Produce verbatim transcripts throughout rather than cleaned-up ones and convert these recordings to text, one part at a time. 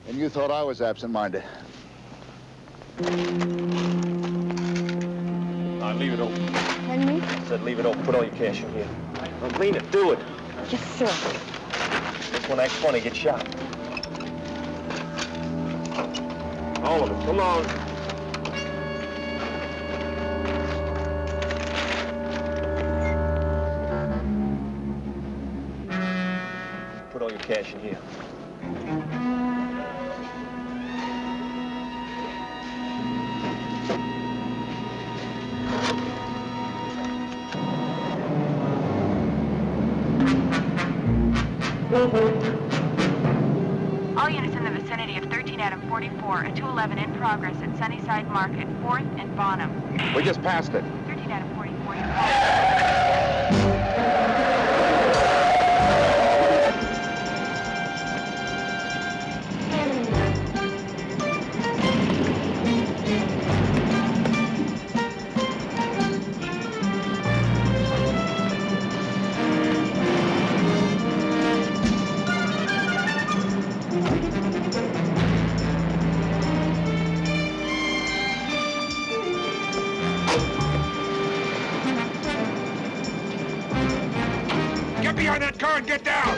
And you thought I was absent-minded. Now, leave it open. Pardon me? I said leave it open. Put all your cash in here. Now, clean it. Do it. Yes, sir. This one acts funny. Get shot. All of it. Come on. Put all your cash in here. All units in the vicinity of thirteen Adam forty-four and two eleven in progress at Sunnyside Market, fourth and Bonham. We just passed it. thirteen Adam forty-four. Behind that car and get down!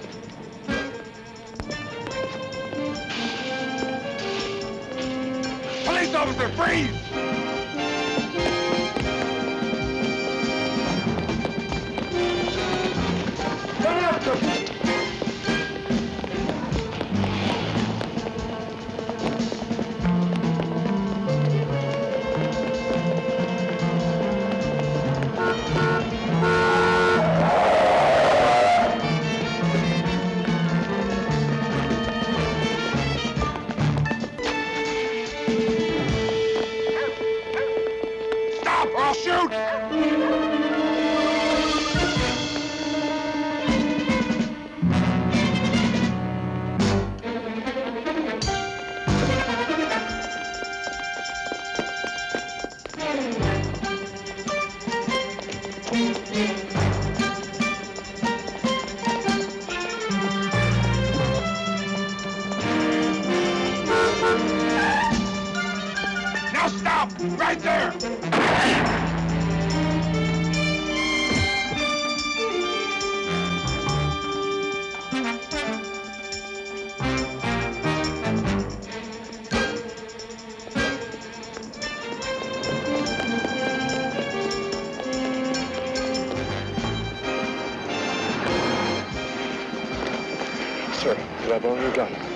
Police officer, freeze! Run after him! I'll shoot! Now stop! Right there! Sir, did I borrow your gun?